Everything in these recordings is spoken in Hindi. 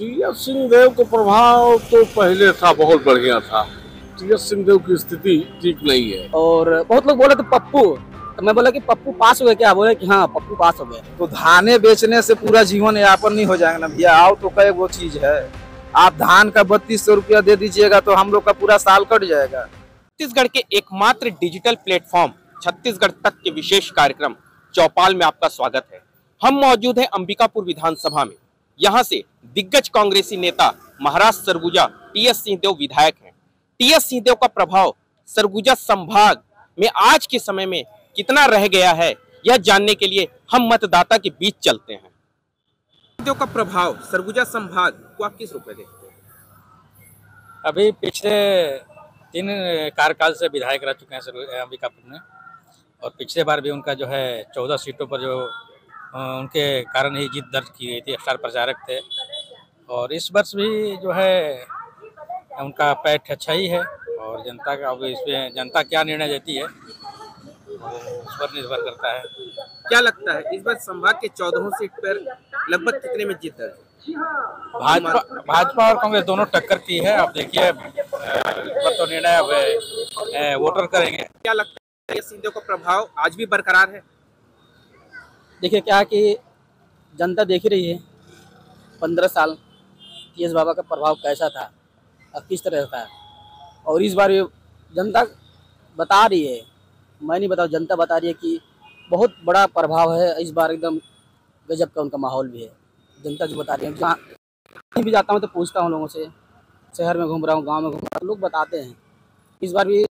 टीएस सिंहदेव का प्रभाव तो पहले था, बहुत बढ़िया था। टीएस सिंहदेव की स्थिति ठीक नहीं है। और बहुत लोग बोले थे पप्पू, तो मैं बोला कि पप्पू पास हो गए क्या? बोले कि हाँ पप्पू पास हो गए। तो धाने बेचने से पूरा जीवन यापन नहीं हो जाएगा ना भैया। आओ तो कई वो चीज है, आप धान का 3200 रुपया दे दीजिएगा तो हम लोग का पूरा साल कट जाएगा। छत्तीसगढ़ के एकमात्र डिजिटल प्लेटफॉर्म छत्तीसगढ़ तक के विशेष कार्यक्रम चौपाल में आपका स्वागत है। हम मौजूद हैं अंबिकापुर विधानसभा में। यहां से दिग्गज कांग्रेसी नेता महाराज सरगुजा टीएस सिंहदेव विधायक हैं। टीएस सिंहदेव का प्रभाव सरगुजा संभाग में आज के समय में कितना रह गया है, यह जानने के लिए हम मतदाता के बीच चलते हैं। सिंहदेव का प्रभाव सरगुजा संभाग को आप किस रूप में देखते हैं? अभी पिछले 3 कार्यकाल से विधायक रह चुके हैं अंबिकापुर में, और पिछले बार भी उनका जो है 14 सीटों पर जो उनके कारण ही जीत दर्ज की गई थी, स्टार प्रचारक थे। और इस वर्ष भी जो है उनका पैठ अच्छा ही है, और जनता का अब इसमें जनता क्या निर्णय देती है उस पर निर्भर करता है। क्या लगता है इस बार संभाग के 14 सीट पर लगभग कितने में जीत दर्ज? भाजपा और कांग्रेस दोनों टक्कर की है। अब देखिए इस पर तो निर्णय अब वोटर करेंगे। क्या लगता है सिंहदेव का प्रभाव आज भी बरकरार है? देखिए क्या कि जनता देख ही रही है 15 साल टीएस बाबा का प्रभाव कैसा था और किस तरह था। और इस बार ये जनता बता रही है, मैं नहीं बताऊँ, जनता बता रही है कि बहुत बड़ा प्रभाव है इस बार। एकदम गजब का उनका माहौल भी है। जनता जो बता रही है, जहाँ कहीं भी जाता हूँ तो पूछता हूँ लोगों से, शहर में घूम रहा हूँ, गांव में घूम रहा हूँ, लोग बताते हैं इस बार भी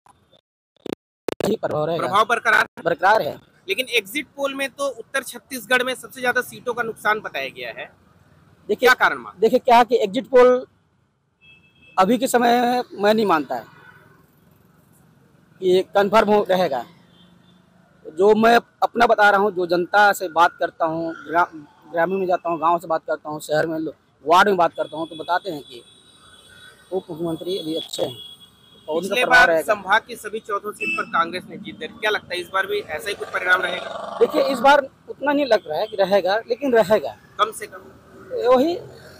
प्रभाव रहेगा। प्रभाव बरकरार है। लेकिन एग्जिट पोल में तो उत्तर छत्तीसगढ़ में सबसे ज्यादा सीटों का नुकसान बताया गया है। देखिए क्या कारण मानते? देखिए क्या कि एग्जिट पोल अभी के समय में मैं नहीं मानता है कि कन्फर्म रहेगा। जो मैं अपना बता रहा हूँ, जो जनता से बात करता हूँ, ग्रामीण में जाता हूँ, गांव से बात करता हूँ, शहर में वार्ड में बात करता हूँ, तो बताते हैं कि उप मुख्यमंत्री अभी अच्छे हैं और उनका पिछले प्रभाव बार रहेगा। संभाग की सभी 14 सीट पर कांग्रेस ने जीत दर्ज। क्या लगता है इस बार भी ऐसा ही कुछ परिणाम रहेगा? देखिए इस बार उतना नहीं लग रहा है कि रहेगा, लेकिन रहेगा कम से कम वही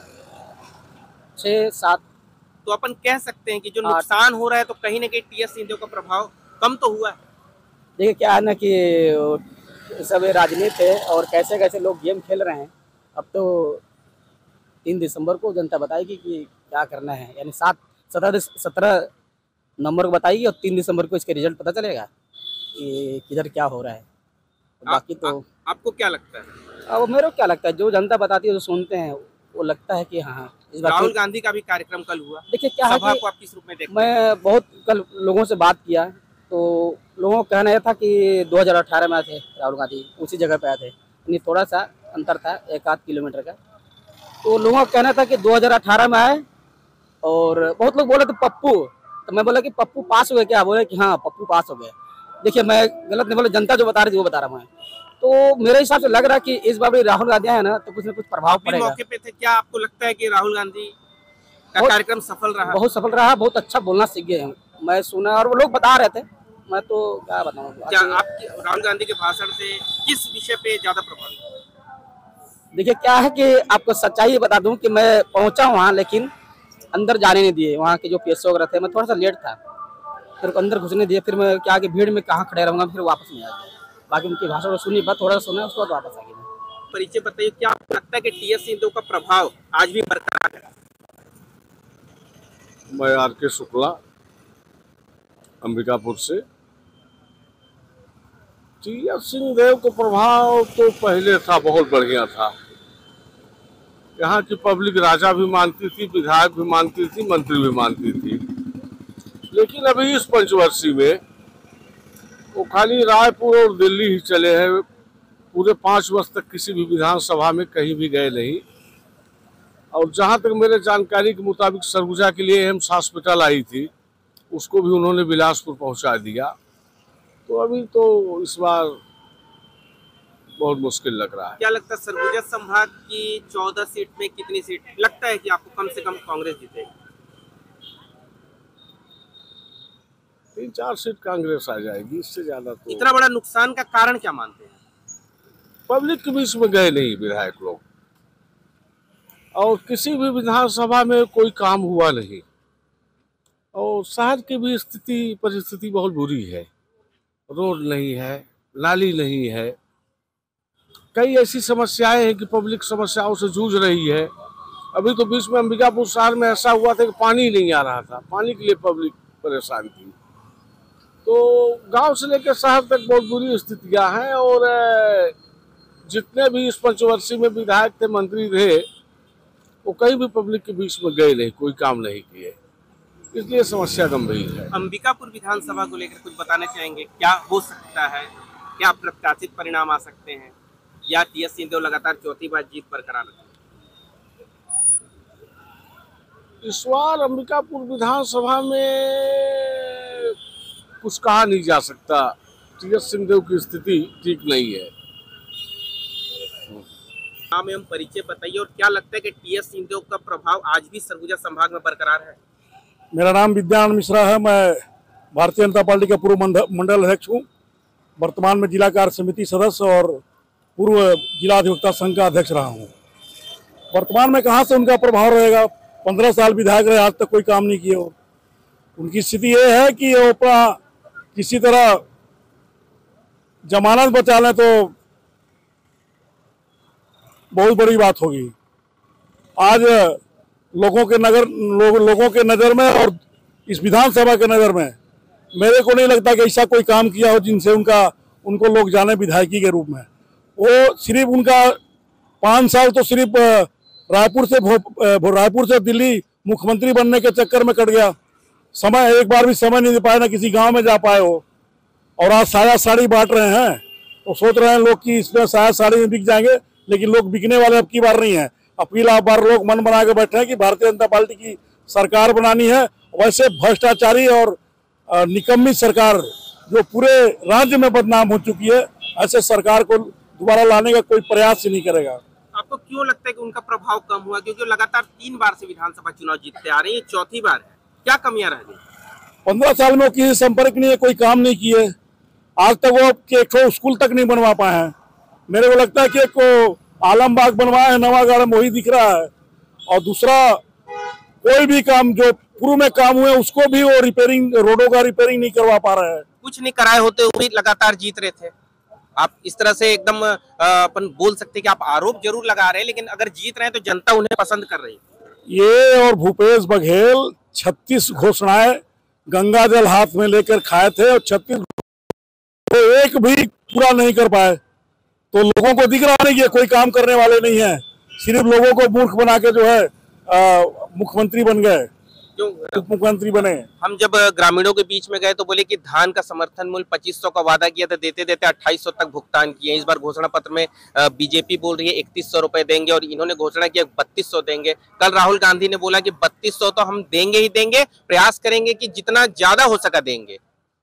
6-7। तो अपन कह सकते हैं कि जो नुकसान हो रहा है तो कहीं ना कहीं टीएस सिंहदेव का प्रभाव कम तो हुआ है। देखिए क्या है ना कि सब राजनीति है और कैसे कैसे लोग गेम खेल रहे हैं। अब तो 3 दिसंबर को जनता बताएगी कि क्या करना है, यानी 17 नंबर को बताएगी और 3 दिसंबर को इसके रिजल्ट पता चलेगा कि किधर क्या हो रहा है। बाकी तो आपको क्या लगता है? अब मेरे को क्या लगता है, जो जनता बताती है, जो सुनते हैं, वो लगता है कि हाँ इस बार। राहुल गांधी का भी कार्यक्रम कल हुआ। देखिए क्या है सभा को आप किस रूप में देखते हैं? मैं बहुत कल लोगों से बात किया तो लोगों का कहना यह था कि 2018 में आए थे राहुल गांधी, उसी जगह पे आए थे, यानी थोड़ा सा अंतर था 1-8 किलोमीटर का। तो लोगों का कहना था कि 2018 में आए, और बहुत लोग बोले थे पप्पू, तो मैं बोला कि पप्पू पास हो गए क्या? बोले कि हाँ पप्पू पास हो गए। देखिए मैं गलत नहीं बोला, जनता जो बता रही थी वो बता रहा हूँ मैं। तो मेरे हिसाब से लग रहा है कि इस बार भी राहुल गांधी आए ना तो कुछ ना कुछ प्रभाव पड़ेगा। मौके पे थे, क्या आपको लगता है कि राहुल गांधी का कार्यक्रम सफल रहा? बहुत सफल रहा, बहुत अच्छा बोलना सीख गए हैं, मैं सुना और वो लोग बता रहे थे, मैं तो क्या बताऊँ। क्या आपके राहुल गांधी के भाषण से किस विषय पे ज्यादा प्रभावित? देखिए क्या है कि आपको सच्चाई बता दूं कि मैं पहुंचा वहाँ, लेकिन अंदर जाने नहीं दिए। वहाँ के जो पीएसओ वगैरह थे, मैं थोड़ा सा लेट था, फिर अंदर घुसने दिए। फिर मैं क्या कि भीड़ में कहाँ खड़े रहूँगा, फिर वापस नहीं आ गया। बाकी उनकी भाषण को सुनी, बात थोड़ा सा सुना, उसके बाद वापस आ गया। परिचय बताइए, क्या आपको लगता है कि टीएस सिंहदेव का प्रभाव आज भी बरकरार है? मैं आर.के. शुक्ला, अंबिकापुर से। टीएस सिंहदेव का प्रभाव तो पहले था, बहुत बढ़िया था। यहाँ की पब्लिक राजा भी मानती थी, विधायक भी मानती थी, मंत्री भी मानती थी। लेकिन अभी इस पंचवर्षीय में वो खाली रायपुर और दिल्ली ही चले हैं। पूरे 5 वर्ष तक किसी भी विधानसभा में कहीं भी गए नहीं। और जहाँ तक मेरे जानकारी के मुताबिक सरगुजा के लिए एम्स हॉस्पिटल आई थी, उसको भी उन्होंने बिलासपुर पहुँचा दिया। तो अभी तो इस बार बहुत मुश्किल लग रहा है। क्या लगता है सरगुजा संभाग की 14 सीट में कितनी सीट लगता है कि आपको कम से कम कांग्रेस जीतेगी? 3-4 सीट कांग्रेस आ जाएगी, इससे ज्यादा तो। इतना बड़ा नुकसान का कारण क्या मानते हैं? पब्लिक के बीच में गए नहीं विधायक लोग। और किसी भी विधानसभा में कोई काम हुआ नहीं। और शहर की भी परिस्थिति बहुत बुरी है। रोड नहीं है, नाली नहीं है, कई ऐसी समस्याएं हैं कि पब्लिक समस्याओं से जूझ रही है। अभी तो बीच में अंबिकापुर शहर में ऐसा हुआ था कि पानी नहीं आ रहा था, पानी के लिए पब्लिक परेशान थी। तो गांव से लेकर शहर तक बहुत बुरी स्थितियां हैं। और जितने भी इस पंचवर्षीय में विधायक थे, मंत्री थे, वो कहीं भी पब्लिक के बीच में गए नहीं, कोई काम नहीं किए, इसलिए समस्या गंभीर है। अंबिकापुर विधानसभा को लेकर कुछ बताना चाहेंगे? क्या हो सकता है, क्या प्रत्याशित परिणाम आ सकते हैं, या टीएस सिंहदेव लगातार चौथी बार जीत बरकरार रखेंगे? इस बार अंबिकापुर विधानसभा में कुछ कहा नहीं जा सकता। टीएस सिंहदेव की स्थिति ठीक नहीं है। नाम एवं परिचय बताइए, और क्या लगता है कि टीएस सिंहदेव का प्रभाव आज भी सरगुजा संभाग में बरकरार है? मेरा नाम विद्यानंद मिश्रा है। मैं भारतीय जनता पार्टी का पूर्व मंडल अध्यक्ष हूँ। वर्तमान में जिला कार्य समिति सदस्य और पूर्व जिला अधिवक्ता संघ का अध्यक्ष रहा हूँ। वर्तमान में कहाँ से उनका प्रभाव रहेगा? 15 साल विधायक रहे, आज तक कोई काम नहीं किए हो। उनकी स्थिति ये है कि वो अपना किसी तरह जमानत बचा लें तो बहुत बड़ी बात होगी। आज लोगों के नज़र में और इस विधानसभा के नज़र में मेरे को नहीं लगता कि ऐसा कोई काम किया हो जिनसे उनको लोग जाने विधायकी के रूप में। वो सिर्फ उनका 5 साल तो सिर्फ रायपुर से दिल्ली मुख्यमंत्री बनने के चक्कर में कट गया। एक बार भी समय नहीं दे पाए, ना किसी गांव में जा पाए हो। और आज साया साड़ी बांट रहे हैं तो सोच रहे हैं लोग कि इसमें साया साड़ी में बिक जाएंगे, लेकिन लोग बिकने वाले अब की बार नहीं है। अगला बार लोग मन बना के बैठे हैं कि भारतीय जनता पार्टी की सरकार बनानी है। वैसे भ्रष्टाचारी और निकम्मी सरकार जो पूरे राज्य में बदनाम हो चुकी है, ऐसे सरकार को दोबारा लाने का कोई प्रयास ही नहीं करेगा। आपको क्यों लगता है कि उनका प्रभाव कम हुआ? क्योंकि लगातार 3 बार से विधानसभा चुनाव जीतते आ रहे हैं, चौथी बार है। क्या कमियां रह गई? 15 साल में किसी संपर्क नहीं है, कोई काम नहीं किए। आज तक वो एक स्कूल तक नहीं बनवा पाए हैं। मेरे को लगता है कि एक आलमबाग बनवाया है, नवागढ़ में वही दिख रहा है। और दूसरा कोई भी काम जो पूर्व में काम हुए उसको भी वो रोडों का रिपेयरिंग नहीं करवा पा रहे हैं। कुछ नहीं कराए होते हुए लगातार जीत रहे थे। आप इस तरह से एकदम अपन बोल सकते हैं कि आप आरोप जरूर लगा रहे हैं, लेकिन अगर जीत रहे हैं तो जनता उन्हें पसंद कर रही है। ये और भूपेश बघेल 36 घोषणाएं गंगा जल हाथ में लेकर खाए थे और 36 तो एक भी पूरा नहीं कर पाए। तो लोगों को दिख रहा है कि कोई काम करने वाले नहीं है, सिर्फ लोगों को मूर्ख बना के जो है मुख्यमंत्री बन गए, उप मुख्यमंत्री बने। हम जब ग्रामीणों के बीच में गए तो बोले कि धान का समर्थन मूल्य 2500 का वादा किया था, देते देते 2800 तक भुगतान किए। इस बार घोषणा पत्र में बीजेपी बोल रही है 3100 रुपए देंगे, और इन्होंने घोषणा किया 3200 देंगे। कल राहुल गांधी ने बोला कि 3200 तो हम देंगे ही देंगे, प्रयास करेंगे कि जितना ज्यादा हो सका देंगे।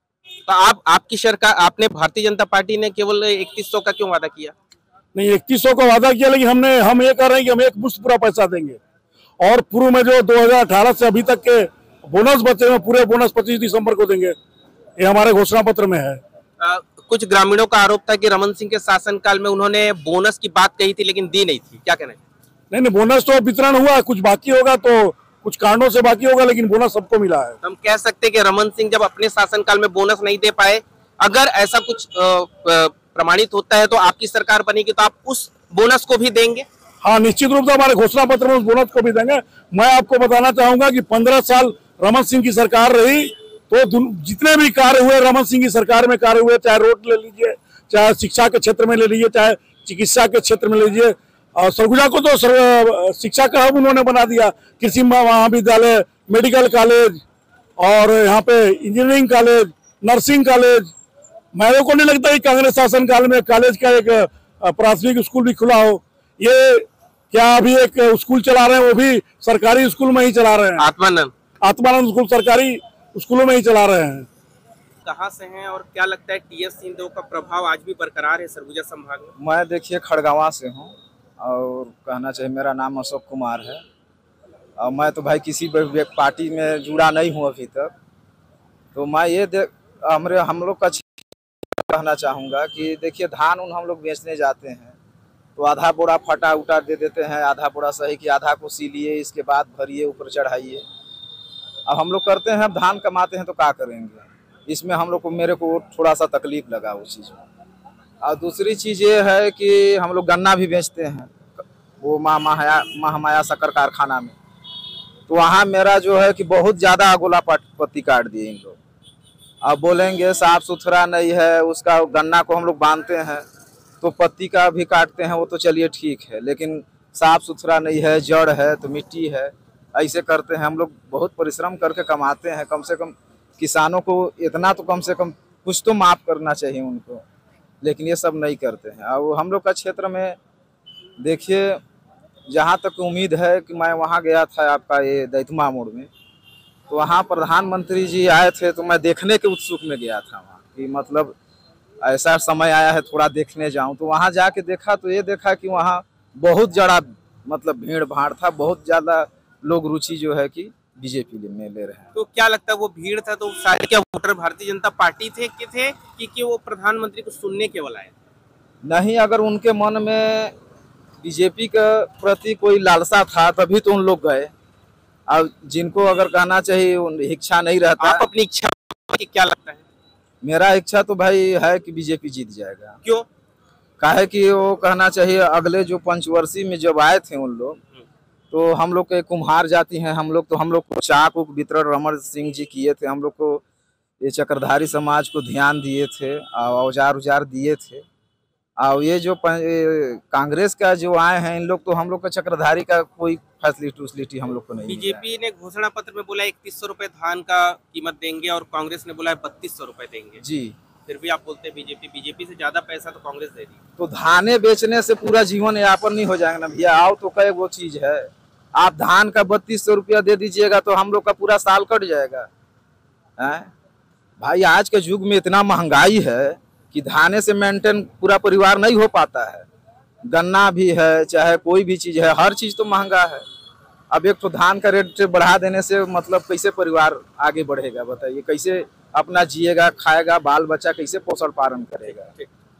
तो आपकी सरकार, आपने भारतीय जनता पार्टी ने केवल 3100 का क्यों वादा किया? नहीं, 3100 का वादा किया, लेकिन हम ये कह रहे हैं कि हम एक मुश्त पूरा पैसा देंगे। और पूर्व में जो 2018 से अभी तक के बोनस बचे हैं, पूरे बोनस 25 दिसंबर को देंगे, ये हमारे घोषणा पत्र में है। कुछ ग्रामीणों का आरोप था कि रमन सिंह के शासनकाल में उन्होंने बोनस की बात कही थी लेकिन दी नहीं थी, क्या कहना है? नहीं, बोनस तो वितरण हुआ है, कुछ बाकी होगा तो कुछ कारणों से बाकी होगा, लेकिन बोनस सबको मिला है। हम कह सकते हैं कि रमन सिंह जब अपने शासनकाल में बोनस नहीं दे पाए, अगर ऐसा कुछ प्रमाणित होता है तो आपकी सरकार बनेगी तो आप उस बोनस को भी देंगे? हाँ, निश्चित रूप से हमारे घोषणा पत्र में उस बोनस को भी देंगे। मैं आपको बताना चाहूंगा कि 15 साल रमन सिंह की सरकार रही तो जितने भी कार्य हुए रमन सिंह की सरकार में कार्य हुए, चाहे रोड ले लीजिए, चाहे शिक्षा के क्षेत्र में ले लीजिए, चाहे चिकित्सा के क्षेत्र में ले लीजिए। और सरगुजा को तो शिक्षा का हब उन्होंने बना दिया। कृषि महाविद्यालय, मेडिकल कॉलेज और यहाँ पे इंजीनियरिंग कॉलेज, नर्सिंग कॉलेज। मेरे को नहीं लगता कि कांग्रेस शासन काल में कॉलेज का एक प्राथमिक स्कूल भी खुला हो। ये क्या अभी एक स्कूल चला रहे हैं, वो भी सरकारी स्कूल में ही चला रहे हैं। आत्मानंद स्कूल सरकारी स्कूलों में ही चला रहे हैं। कहाँ से हैं और क्या लगता है टीएस सिंहदेव का प्रभाव आज भी बरकरार है सरगुजा संभाग में? मैं देखिए खड़गवां से हूँ और कहना चाहिए मेरा नाम अशोक कुमार है। और मैं तो भाई किसी पार्टी में जुड़ा नहीं हूँ अभी तक। तो मैं ये हम लोग का कहना चाहूँगा कि देखिए धान हम लोग बेचने जाते हैं तो आधा बोरा फटा उटा दे देते हैं, आधा बोरा सही कि आधा को सीलिए, इसके बाद भरिए, ऊपर चढ़ाइए। अब हम लोग करते हैं, अब धान कमाते हैं तो क्या करेंगे, इसमें हम लोग को, मेरे को थोड़ा सा तकलीफ लगा उस चीज़ में। और दूसरी चीज़ ये है कि हम लोग गन्ना भी बेचते हैं वो महामाया शक्कर कारखाना में, तो वहाँ मेरा जो है कि बहुत ज़्यादा अगोला पत्ती काट दिए इन लोग। अब बोलेंगे साफ़ सुथरा नहीं है, उसका गन्ना को हम लोग बांधते हैं तो पत्ती का भी काटते हैं, वो तो चलिए ठीक है, लेकिन साफ़ सुथरा नहीं है, जड़ है तो मिट्टी है, ऐसे करते हैं। हम लोग बहुत परिश्रम करके कमाते हैं, कम से कम किसानों को इतना तो कम से कम कुछ तो माफ़ करना चाहिए उनको, लेकिन ये सब नहीं करते हैं। अब हम लोग का क्षेत्र में देखिए, जहाँ तक उम्मीद है कि मैं वहाँ गया था आपका ये दैतमा मोड़ में, तो वहाँ प्रधानमंत्री जी आए थे, तो मैं देखने के उत्सुक में गया था वहाँ कि मतलब ऐसा समय आया है थोड़ा देखने जाऊँ। तो वहाँ जाके देखा तो ये देखा कि वहाँ बहुत ज़्यादा मतलब भीड़ भाड़ था, बहुत ज़्यादा लोग रुचि जो है कि बीजेपी में ले रहे हैं। तो क्या लगता है वो भीड़ था तो सारे क्या वोटर भारतीय जनता पार्टी थे कि वो प्रधानमंत्री को सुनने केवल आए? नहीं, अगर उनके मन में बीजेपी के प्रति कोई लालसा था तभी तो उन लोग गए। अब जिनको अगर कहना चाहिए इच्छा नहीं रहता। आप अपनी इच्छा की क्या लगता है? मेरा इच्छा तो भाई है कि बीजेपी जीत जाएगा। क्यों? काहे कि वो कहना चाहिए अगले जो पंचवर्षीय में जब आए थे उन लोग, तो हम लोग के कुम्हार जाति हैं हम लोग, तो हम लोग को चाक उक वितरण रमन सिंह जी किए थे, हम लोग को ये चक्रधारी समाज को ध्यान दिए थे, औजार उजार दिए थे। और ये जो कांग्रेस का जो आए हैं इन लोग, तो हम लोग का चक्रधारी का कोई फैसिलिटी हम लोग को नहीं। बीजेपी ने घोषणा पत्र में बोला 3100 रुपए धान का कीमत देंगे और कांग्रेस ने बोला 3200 रुपए देंगे जी, फिर भी आप बोलते हैं बीजेपी से ज्यादा पैसा तो कांग्रेस दे रही है। तो धाने बेचने से पूरा जीवन यापन नहीं हो जाएगा ना भैया। आओ तो कई वो चीज है, आप धान का 3200 रुपया दे दीजिएगा तो हम लोग का पूरा साल कट जाएगा। भाई आज के युग में इतना महंगाई है कि धाने से मेंटेन पूरा परिवार नहीं हो पाता है। गन्ना भी है, चाहे कोई भी चीज़ है, हर चीज़ तो महंगा है। अब एक तो धान का रेट बढ़ा देने से मतलब कैसे परिवार आगे बढ़ेगा बताइए, कैसे अपना जिएगा, खाएगा, बाल बच्चा कैसे पोषण पालन करेगा।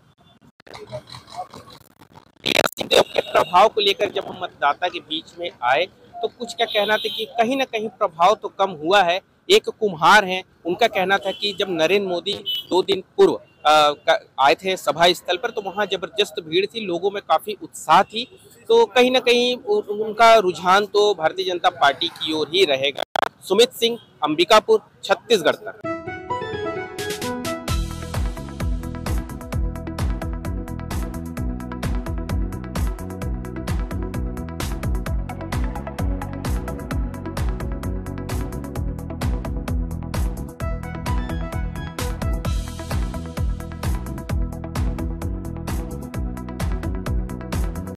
के प्रभाव को लेकर जब हम मतदाता के बीच में आए तो कुछ क्या कहना था कि कहीं ना कहीं प्रभाव तो कम हुआ है। एक कुम्हार हैं, उनका कहना था कि जब नरेंद्र मोदी 2 दिन पूर्व आए थे सभा स्थल पर तो वहां जबरदस्त भीड़ थी, लोगों में काफी उत्साह थी, तो कहीं ना कहीं उनका रुझान तो भारतीय जनता पार्टी की ओर ही रहेगा। सुमित सिंह, अंबिकापुर, छत्तीसगढ़ तक।